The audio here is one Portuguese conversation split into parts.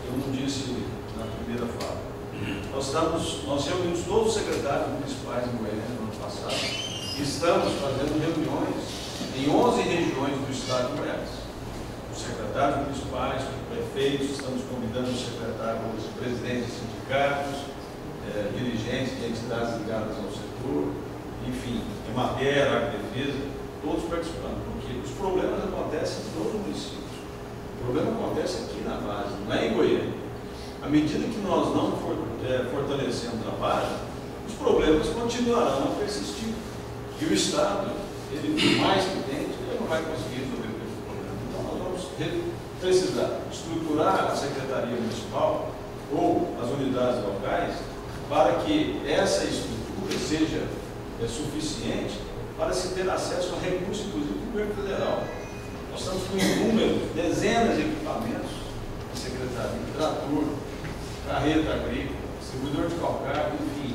eu não disse na primeira fala. Nós reunimos todos os secretários municipais em Goiânia no ano passado e estamos fazendo reuniões em 11 regiões do estado de Goiás. Os secretários municipais, os prefeitos, estamos convidando os secretários, os presidentes de sindicatos, dirigentes de entidades ligadas ao setor, enfim, Emater, Agrodefesa, todos participando, porque os problemas acontecem nos municípios. O problema acontece aqui na base, não é em Goiânia. À medida que nós não fortalecemos a base, os problemas continuarão a persistir. E o Estado, ele, por mais que tente, ele não vai conseguir resolver esse problema. Então, nós vamos precisar estruturar a Secretaria Municipal ou as unidades locais para que essa estrutura seja suficiente para se ter acesso a recursos, inclusive do governo federal. Nós estamos com inúmeros, dezenas de equipamentos na Secretaria, trator, carreta agrícola, distribuidor de calcário, enfim,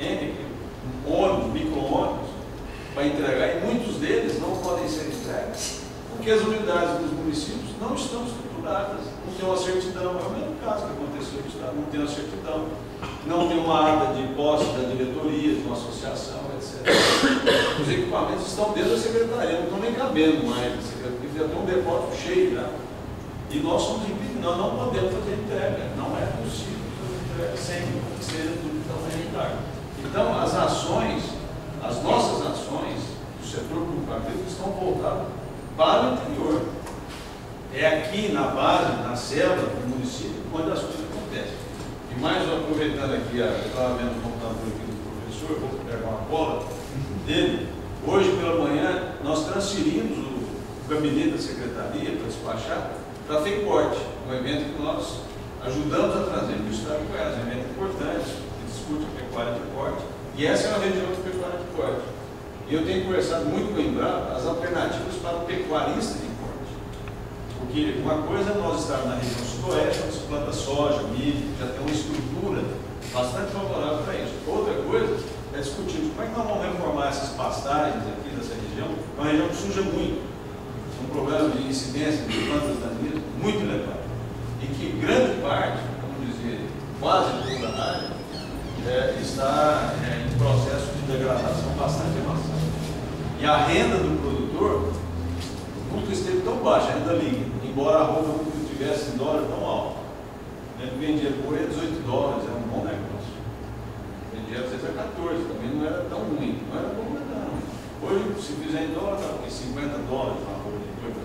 ônibus, micro-ônibus, para entregar, e muitos deles não podem ser entregues, porque as unidades dos municípios não estão estruturadas, não tem uma certidão. É o mesmo caso que aconteceu no Estado, não tem uma certidão, não tem uma ata de posse da diretoria, de uma associação, etc. Os equipamentos estão dentro da secretaria, não estão nem cabendo mais, porque já tem um depósito cheio já. E nós somos impedidos, nós não podemos fazer entrega, não é possível fazer entrega sem ser tudo tão. Então, as ações, as nossas ações do setor público agrícola estão voltadas para o interior. É aqui na base, na célula do município, onde as coisas acontecem. E mais aproveitando aqui, eu estava vendo o computador aqui do professor, vou pegar uma cola dele. Hoje pela manhã nós transferimos o gabinete da secretaria para despachar para a FECORTE, um evento que nós ajudamos a trazer no estado de Goiás, um evento importante, que discute a pecuária de corte, e essa é uma região de pecuária de corte. E eu tenho conversado muito com o Embrapa as alternativas para o pecuarista de corte. Porque uma coisa é nós estarmos na região sudoeste, onde se planta soja, milho, já tem uma estrutura bastante favorável para isso. Outra coisa é discutir como é que nós vamos reformar essas pastagens aqui nessa região, é uma região que suja muito. Um problema de incidência de plantas daninhas muito elevado. E que grande parte, vamos dizer, quase toda a área, está em processo de degradação bastante avançado. E a renda do produtor nunca esteve tão baixa, a renda líquida, embora a roupa nunca tivesse em dólar tão alto. Ele vendia boi a 18 dólares, é um bom negócio. Vendia às vezes a 14, também não era tão ruim, não era bom, não. Hoje, se fizer em dólar, está com 50 dólares uma roupa de boi,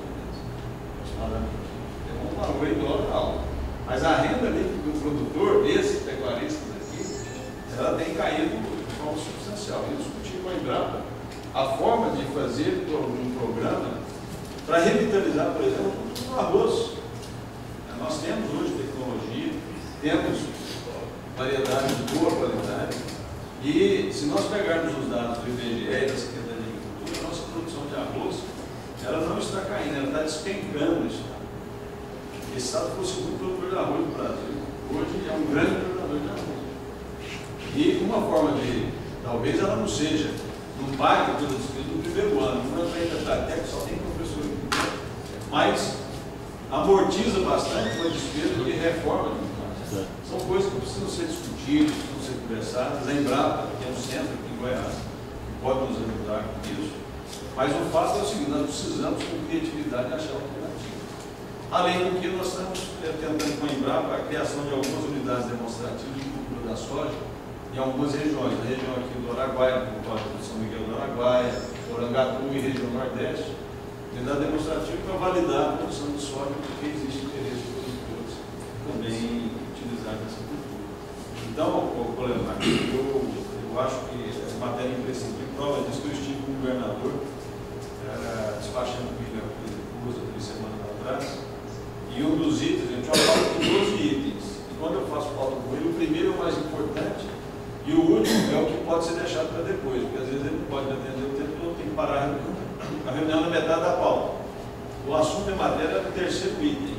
é um valor em dólar alto. Mas a renda líquida do produtor, desses pecuaristas aqui, ela tem caído de forma substancial. Eu discuti com a Embrapa a forma de fazer um programa para revitalizar, por exemplo, o arroz. Nós temos hoje tecnologia, temos variedade de boa qualidade, e se nós pegarmos os dados do IBGE e da Secretaria de Agricultura, a nossa produção de arroz, ela não está caindo, ela está despencando isso. Esse estado foi o segundo produtor de arroz do Brasil. Hoje é um grande produtor de arroz. E uma forma de, talvez ela não seja, não pague todas as despesas no primeiro ano, não é até que só tem professor aqui, mas amortiza bastante uma despesa de reforma de casa. São coisas que precisam ser discutidas, precisam ser conversadas. A Embrapa, que é um centro aqui em Goiás, que pode nos ajudar com isso. Mas o fato é o seguinte, nós precisamos com criatividade achar alternativa. Além do que nós estamos tentando com a Embrapa a criação de algumas unidades demonstrativas de cultura da soja em algumas regiões. Na região aqui do Araguaia, no Código de São Miguel do Araguaia, Orangatu e região Nordeste, unidade demonstrativa para validar a produção de soja, porque existe interesse de produtores também utilizar essa cultura. Então, Colemar, eu acho que essa matéria imprescindível, prova disso que eu estive com o governador, despachando com ele a 3 semanas atrás, e um dos itens, a gente fala de 12 itens, e quando eu faço pauta com ele, o primeiro é o mais importante, e o último é o que pode ser deixado para depois, porque às vezes ele não pode atender o tempo todo, tem que parar a reunião na metade da pauta. O assunto é matéria é o terceiro item.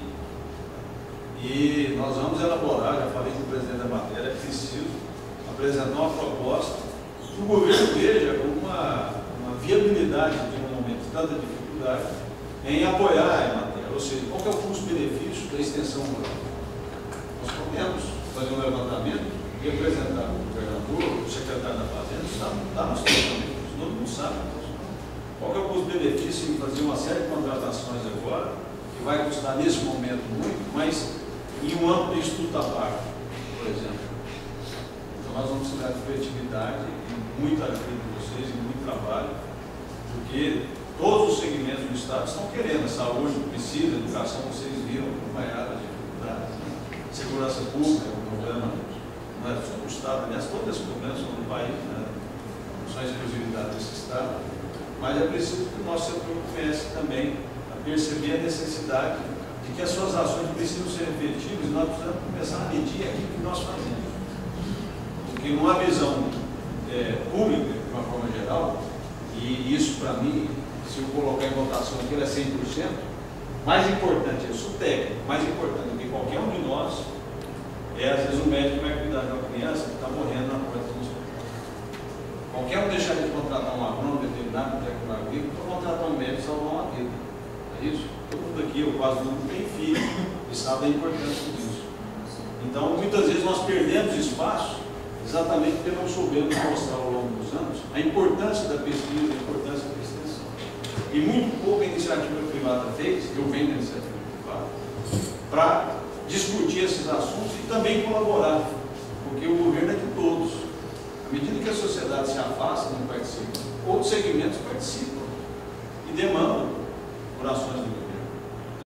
E nós vamos elaborar, já falei com o presidente da matéria, é preciso apresentar uma proposta que o governo veja uma viabilidade de um momento de tanta dificuldade em apoiar a matéria, ou seja, qual que é o custo-benefício da extensão rural. Nós podemos fazer um levantamento e apresentar para o governador, o secretário da Fazenda, está no levantamento, todo mundo sabe. Qual que é o custo-benefício em fazer uma série de contratações agora, que vai custar nesse momento muito, mas em um ano de estudo da PAC, por exemplo. Então nós vamos precisar de criatividade, e muita ajuda de vocês, e muito trabalho, porque todos os segmentos do Estado estão querendo, a saúde precisa, a educação, vocês viram, acompanhada de dificuldades, né? Segurança pública, o problema, não é só do Estado, aliás, todos esses problemas são do país, né? Não são a exclusividade desse Estado, mas é preciso que o nosso setor comece também a perceber a necessidade de que as suas ações precisam ser efetivas e nós precisamos começar a medir aquilo que nós fazemos. Porque numa visão pública, de uma forma geral, e isso para mim, se eu colocar em votação aquilo é 100%, mais importante, eu sou técnico, mais importante do que qualquer um de nós, às vezes o médico vai cuidar de uma criança que está morrendo na porta do hospital. Qualquer um deixar de contratar um agrônomo, veterinário, técnico agrícola, para contratar um médico e salvar uma vida. É isso? Todo mundo aqui, ou quase todo mundo, tem filho e sabe a importância disso. Então, muitas vezes nós perdemos espaço exatamente porque não soubemos mostrar ao longo dos anos a importância da pesquisa, a importância da extensão. E muito pouco a iniciativa privada fez, eu venho da iniciativa privada, para discutir esses assuntos e também colaborar, porque o governo é de todos. À medida que a sociedade se afasta, não participa, outros segmentos participam e demandam por ações do governo.